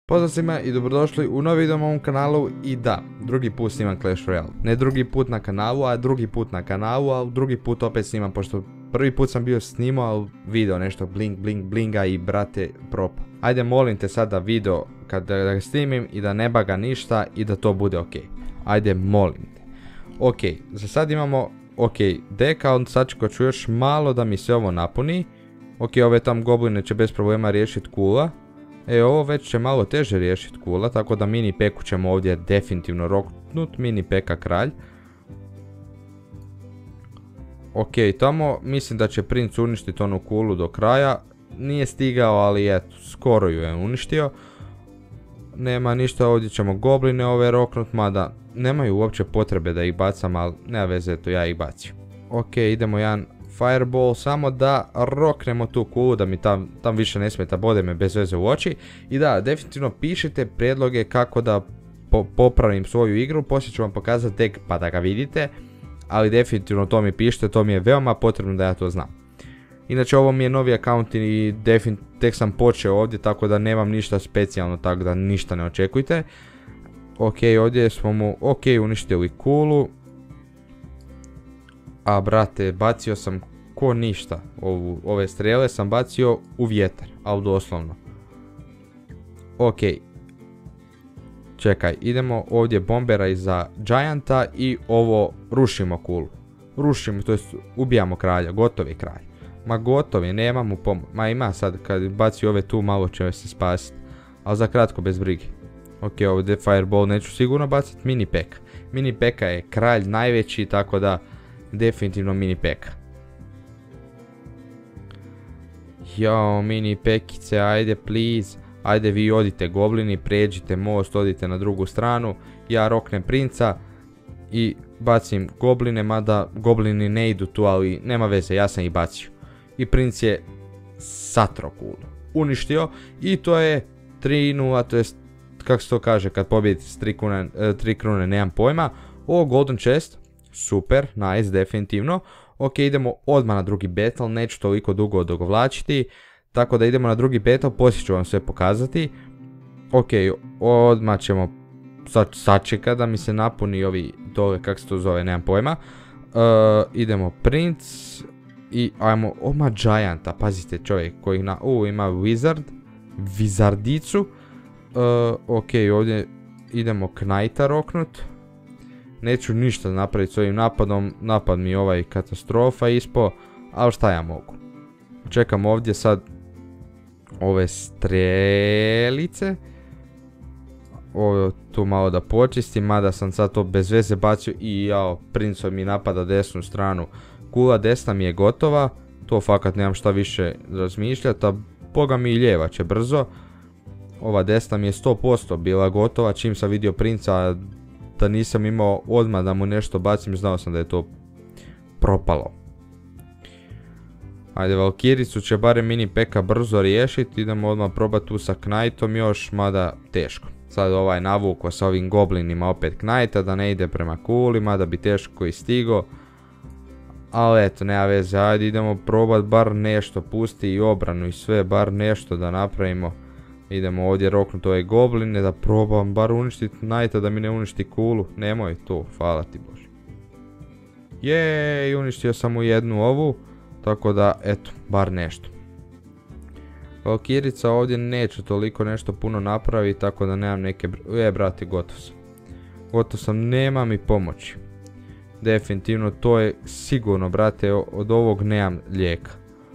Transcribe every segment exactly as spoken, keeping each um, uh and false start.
Pozdrav svima i dobrodošli u novi video na ovom kanalu. I da, drugi put snimam Clash Royale. Ne drugi put na kanalu, a drugi put na kanalu, a drugi put opet snimam, pošto prvi put sam bio snimao video nešto bling bling blinga i brate propa. Ajde molim te sada video kad da ga snimim i da ne baga ništa i da to bude ok. Ajde molim te. Ok, za sad imamo ok deka, on sačekat ću još malo da mi se ovo napuni. Ok, ove tam gobline će bez problema riješiti kula. E, ovo već će malo teže riješiti kula, tako da mini peku ćemo ovdje definitivno roknut, mini peka kralj. Ok, tamo mislim da će princ uništiti onu kulu do kraja. Nije stigao, ali eto, skoro ju je uništio. Nema ništa, ovdje ćemo gobline ove roknut, mada nemaju uopće potrebe da ih bacam, ali nema veze, eto ja ih bacim. Ok, idemo jedan fireball, samo da roknemo tu kulu, da mi tam, tam više ne smeta, bode me bez veze u oči. I da, definitivno pišite prijedloge kako da po popravim svoju igru, poslije ću vam pokazati tek pa da ga vidite. Ali definitivno to mi pišite, to mi je veoma potrebno da ja to znam. Inače ovo mi je novi account i tek sam počeo ovdje, tako da nemam ništa specijalno, tako da ništa ne očekujte. Ok, ovdje smo mu, ok, uništili kulu. A brate, bacio sam ko ništa, Ovu, ove strele sam bacio u vjetar, ali doslovno. Ok. Čekaj, idemo ovdje bombera iza Gianta i ovo rušimo kulu. Rušimo, to jest ubijamo kralja, gotov je kralj. Ma gotov je, nema mu pomoć. Ma ima sad, kad baci ove tu malo će se spasiti. Ali za kratko, bez brige. Ok, ovdje fireball neću sigurno baciti, mini peka. Mini peka je kralj najveći, tako da definitivno mini peka. Jao, mini pekice, ajde please. Ajde vi odite goblini, prijeđite most, odite na drugu stranu. Ja roknem princa i bacim gobline, mada goblini ne idu tu, ali nema veze, ja sam ih bacio. I princ je satro kulu, uništio i to je tri nula, to jest kako se to kaže kad pobjedite s tri krune, nemam pojma. O, golden chest, super, nice, definitivno. Ok, idemo odmah na drugi battle, neću toliko dugo odogovlačiti. Tako da idemo na drugi battle, poslije ću vam sve pokazati. Ok, odmah ćemo sačekati da mi se napuni ovi dole, kako se to zove, nemam pojma. Uh, idemo princ i ajmo, oma Gianta, pazite čovjek koji na, u, ima wizard, wizardicu. Uh, ok, ovdje idemo Knighta roknut. Neću ništa napraviti s ovim napadom, napad mi je ovaj katastrofa ispo, ali šta ja mogu. Čekam ovdje sad ove strelice. Ovo tu malo da počistim, mada sam sad to bez veze bacio i jao, princo mi napada desnu stranu. Kula desna mi je gotova, to fakat nemam šta više razmišljati, a boga mi i lijeva će brzo. Ova desna mi je sto posto bila gotova, čim sam vidio princa da nisam imao odmah da mu nešto bacim, znao sam da je to propalo. Ajde, Valkiricu će barem mini peka brzo riješiti, idemo odmah probati tu sa Knightom još, mada teško. Sad ovaj navuko sa ovim goblinima opet Knighta da ne ide prema kuli, mada bi teško i stigo. Ali eto, nema veze, ajde idemo probati bar nešto, pusti i obranu i sve, bar nešto da napravimo. Idemo ovdje roknuti ove gobline da probam bar uništiti Knighta da mi ne uništi kulu, nemoj to, hvala ti Bože. Jej, uništio sam mu jednu ovu. Tako da, eto, bar nešto. Valkirica ovdje neću toliko nešto puno napraviti, tako da nemam neke... E, brate, gotov sam. Gotov sam, nema mi pomoći. Definitivno, to je sigurno, brate, od ovog nemam lijeka.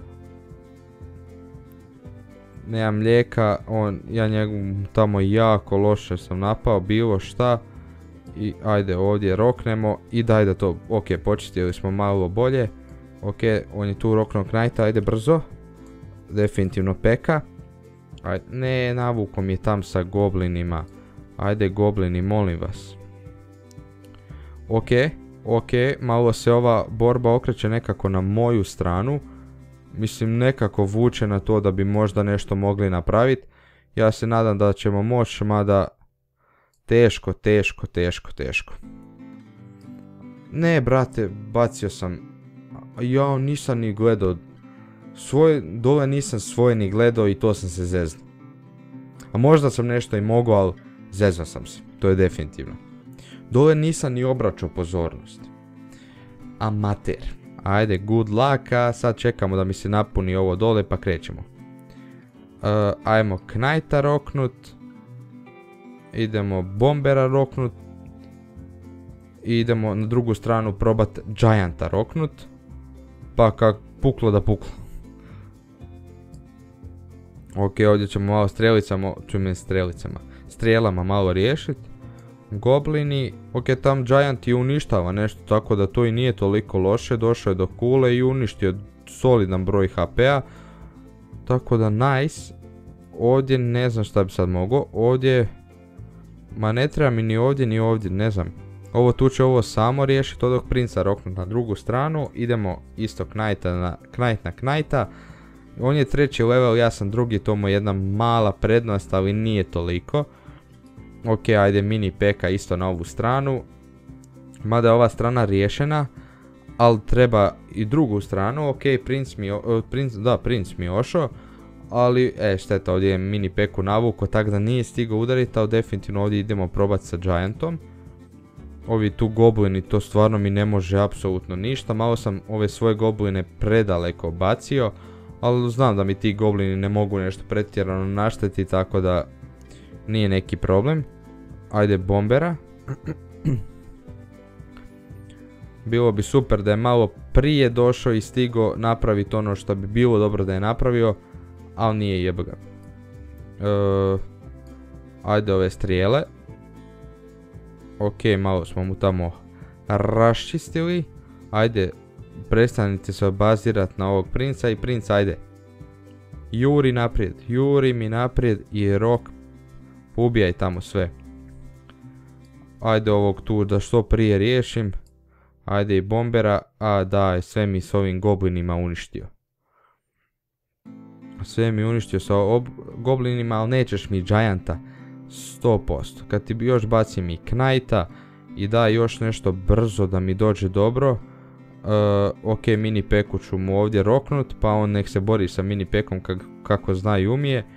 Nemam lijeka, on, ja njegu tamo jako loše sam napao, bilo šta. I ajde, ovdje roknemo i daj da to, ok, počistili smo malo bolje. Ok, on je tu roknuo Knighta, ajde brzo. Definitivno peka. Ajde, ne, navuko mi je tam sa goblinima. Ajde goblini, molim vas. Ok, ok, malo se ova borba okreće nekako na moju stranu. Mislim, nekako vuče na to da bi možda nešto mogli napraviti. Ja se nadam da ćemo moći, mada teško, teško, teško, teško. Ne, brate, bacio sam... Ja nisam ni gledao, svoj, dole nisam svoje ni gledao i to sam se zeznao. A možda sam nešto i mogao, ali zezao sam se. To je definitivno. Dole nisam ni obraćao pozornost. Amater. Ajde, good luck, a sad čekamo da mi se napuni ovo dole pa krećemo. Uh, ajmo Knighta roknut. Idemo Bombera roknut. I idemo na drugu stranu probat Gianta roknut. Pa kak puklo da puklo. Ok, ovdje ćemo malo strelicama, čujem strelicama, strijelama malo riješiti. Goblini, ok, tam Giant je uništava nešto, tako da to i nije toliko loše. Došao je do kule i uništio solidan broj H P-a. Tako da nice. Ovdje ne znam šta bi sad mogao. Ovdje, ma ne treba mi ni ovdje ni ovdje, ne znam. Ovo tu će ovo samo riješiti, od ovog princa roknut na drugu stranu. Idemo isto Knighta na Knight na Knighta. On je treći level, ja sam drugi, to mu je jedna mala prednost, ali nije toliko. Ok, ajde mini peka isto na ovu stranu. Mada je ova strana riješena, ali treba i drugu stranu. Ok, princ mi, o, princ, da, princ mi je ošao. Ali, e, šteta, ovdje je mini peku navuko, tako da nije stigao udariti, ali definitivno ovdje idemo probati sa Giantom. Ovi tu goblini, to stvarno mi ne može apsolutno ništa. Malo sam ove svoje gobline predaleko bacio, ali znam da mi ti goblini ne mogu nešto pretjerano naštetiti, tako da nije neki problem. Ajde Bombera. Bilo bi super da je malo prije došao i stigao napraviti ono što bi bilo dobro da je napravio, ali nije, jebega. E, ajde ove strijele. Ok, malo smo mu tamo raščistili. Ajde, prestanite se obazirati na ovog princa i princ, ajde. Juri naprijed, juri mi naprijed i rok. Ubijaj tamo sve. Ajde ovog tu da što prije riješim. Ajde i Bombera, a daj, sve mi s ovim goblinima uništio. Sve mi uništio sa goblinima, ali nećeš mi Gianta. sto posto. Kad ti još bacim i Knighta i daj još nešto brzo da mi dođe dobro. Uh, ok, mini peku ću mu ovdje roknut, pa on nek se bori sa mini pekom kak, kako zna i umije.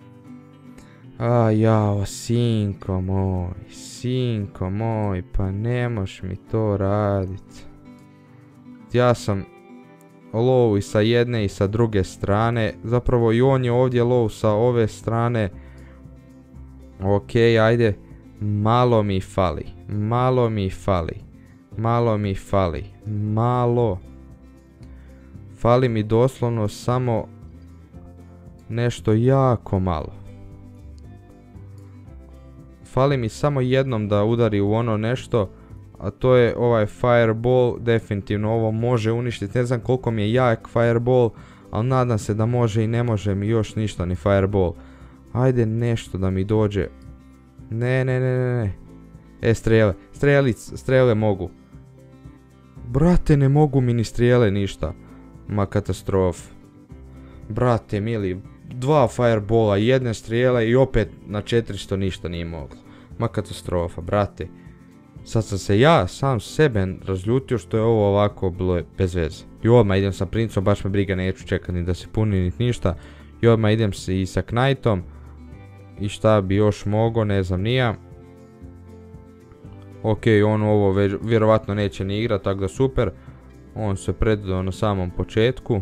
A jao, sinko moj, sinko moj, pa ne moš mi to radit. Ja sam low i sa jedne i sa druge strane, zapravo i on je ovdje low sa ove strane. Ok, ajde, malo mi fali, malo mi fali, malo mi fali, malo. Fali mi doslovno samo nešto jako malo. Fali mi samo jednom da udari u ono nešto, a to je ovaj fireball. Definitivno ovo može uništiti, ne znam koliko mi je jak fireball, ali nadam se da može i ne može mi još ništa ni fireball. Ajde nešto da mi dođe. Ne, ne, ne, ne, ne. E, strijele, strijelic, strijele mogu. Brate, ne mogu mi ni strijele ništa. Ma katastrof. Brate mili, dva fireballa, jedne strijele i opet na četiristo ništa nije moglo. Ma katastrofa, brate. Sad sam se ja sam sebe razljutio što je ovo ovako bilo bez veze. I odmah idem sa princom, baš me briga, neću čekati ni da se puni niti ništa. I odmah idem i sa Knightom. I šta bi još mogao, ne znam nija. Ok, on ovo vjerovatno neće ni igrati, tako da super. On se predao na samom početku.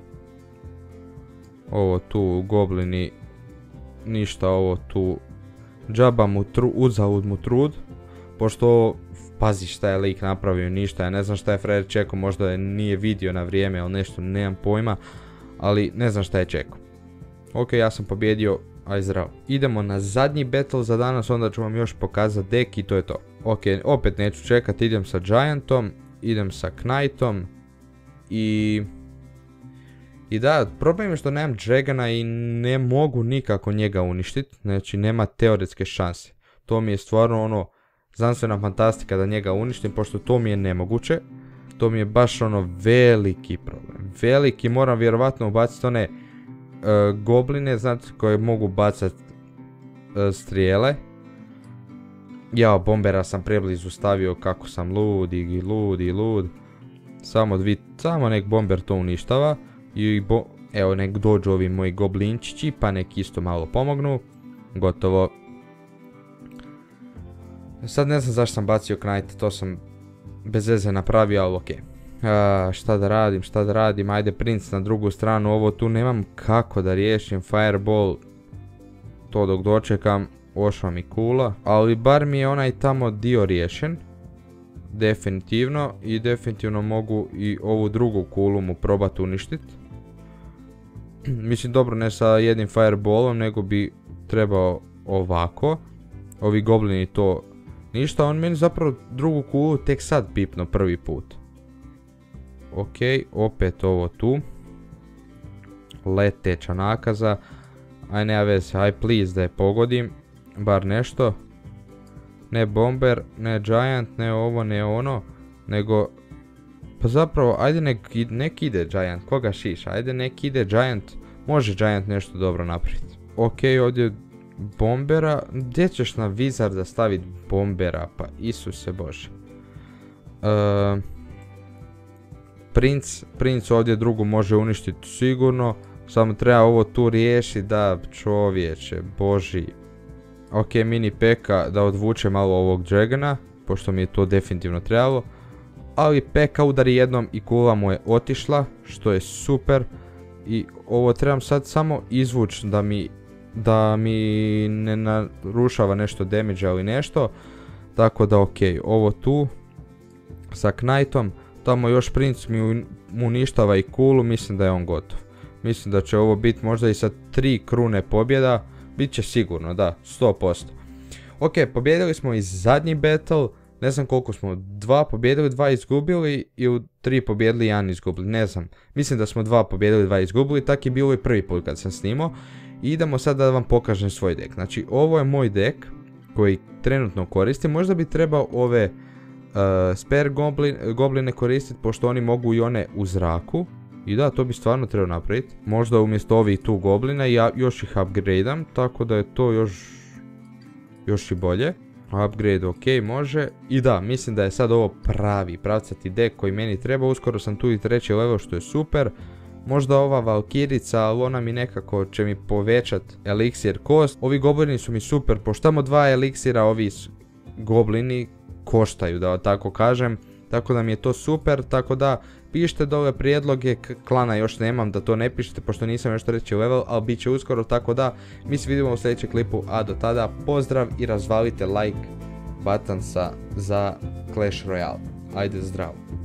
Ovo tu goblini, ništa ovo tu. Džaba mu tru, uzalud mu trud. Pošto, pazi šta je lik napravio, ništa, ja ne znam šta je frajer čekao, možda je nije vidio na vrijeme, ali nešto, nemam pojma. Ali ne znam šta je čekao. Ok, ja sam pobjedio, aj zdravo. Idemo na zadnji battle za danas, onda ću vam još pokazati deck i to je to. Ok, opet neću čekati, idem sa Giantom, idem sa Knightom. I... I da, problem je što nemam Dragona i ne mogu nikako njega uništiti, znači nema teoretske šanse. To mi je stvarno ono, znanstvena fantastika da njega uništim, pošto to mi je nemoguće. To mi je baš ono veliki problem. Veliki, moram vjerovatno ubaciti one uh, gobline, znate, koje mogu bacati uh, strijele. Ja, Bombera sam preblizu stavio kako sam lud i lud i lud. Samo dvi, samo nek Bomber to uništava. I bo, evo nek dođu ovi moji goblinčići pa nek isto malo pomognu. gotovo. Sad ne znam zašto sam bacio Knight, to sam bez veze napravio, ali okej. Okay. Šta da radim, šta da radim, ajde princ na drugu stranu, ovo tu nemam kako da riješim, fireball, to dok dočekam, ošla mi kula, ali bar mi je onaj tamo dio riješen, definitivno, i definitivno mogu i ovu drugu kulu mu probati uništiti. Mislim, dobro, ne sa jednim fireballom, nego bi trebao ovako, ovi goblini to ništa, on meni zapravo drugu kulu tek sad pipno prvi put. Ok, opet ovo tu. Leteća nakaza. Aj nema veze, aj please da je pogodim. Bar nešto. Ne bomber, ne giant, ne ovo, ne ono. Nego, pa zapravo, ajde nek, nek ide giant, koga šiša, ajde nek ide giant. Može giant nešto dobro napraviti. Ok, ovdje bombera, gdje ćeš na Wizarda staviti bombera, pa Isuse Bože. Uh, princ, princ ovdje drugu može uništiti sigurno, samo treba ovo tu riješiti, da čovječe, boži. Ok, mini peka da odvuče malo ovog dragona, pošto mi je to definitivno trebalo. Ali peka udari jednom i kula mu je otišla, što je super. I ovo trebam sad samo izvući da mi da mi ne narušava nešto damage ili nešto. Tako da ok, ovo tu sa Knightom, tamo još princ mi uništava i kulu, mislim da je on gotov. Mislim da će ovo biti možda i sa tri krune pobjeda, bit će sigurno, da, sto posto. Ok, pobjedili smo i zadnji battle, ne znam koliko smo, dva pobjedili, dva izgubili i u tri pobjedili, jedan izgubili, ne znam. Mislim da smo dva pobjedili, dva izgubili, tak je bilo i prvi put kad sam snimao. I idemo sad da vam pokažem svoj deck. Znači, ovo je moj deck koji trenutno koristim. Možda bi trebao ove uh, spare goblin, gobline koristiti, pošto oni mogu i one u zraku. I da, to bi stvarno trebao napraviti. Možda umjesto ovih tu goblina ja još ih upgradeam, tako da je to još, još i bolje. Upgrade ok, može. I da, mislim da je sad ovo pravi, pravcati deck koji meni treba. Uskoro sam tu i treći level, što je super. Možda ova valkirica, ali ona mi nekako će mi povećat eliksir cost. Ovi goblini su mi super, pošto tamo dva eliksira ovi goblini koštaju, da tako kažem. Tako da mi je to super, tako da pišite dole prijedloge, klana još nemam, da to ne pišete pošto nisam još treći level, ali bit će uskoro, tako da mi se vidimo u sljedećem klipu, a do tada pozdrav i razvalite like button sa, za Clash Royale. Ajde zdravo.